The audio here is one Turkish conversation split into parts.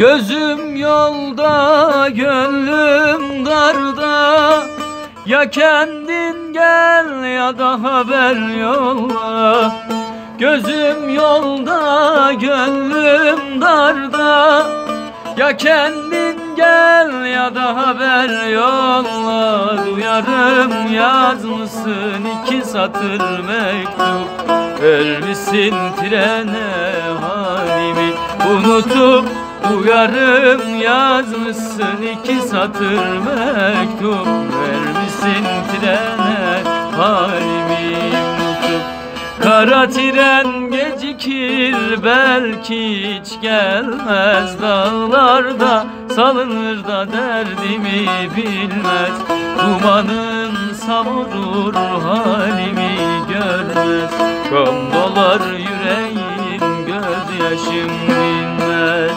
Gözüm yolda, gönlüm darda. Ya kendin gel ya da haber yolla. Gözüm yolda, gönlüm darda. Ya kendin gel ya da haber yolla. Duyarım yazmışsın 2 satır mektup. Vermişsin trene halimi unutup. Duyarım yazmışsın 2 satır mektup. Vermişsin trene halimi unutup. Kara tren gecikir belki hiç gelmez. Dağlarda salınır da derdimi bilmez. Dumanın savurur halimi görmez. Gam dolar yüreğim, gözyaşım dinmez.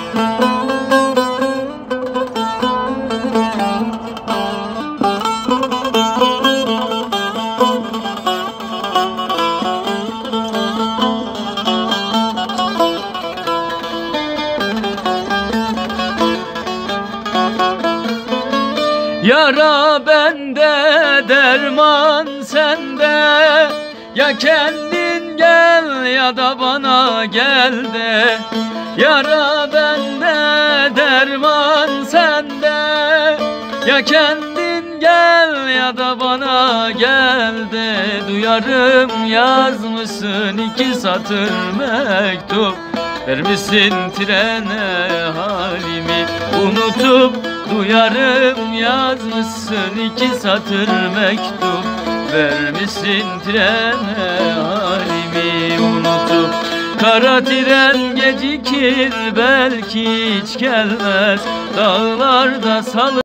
Yara bende, derman sende. Ya kendin gel ya da bana gel de. Yara bende, derman sende. Ya kendin gel ya da bana gel de. Duyarım yazmışsın 2 satır mektup. Vermişsin trene halimi unutup. Duyarım yazmışsın 2 satır mektup. Vermişsin trene halimi unutup. Kara tren gecikir belki hiç gelmez. Dağlarda salır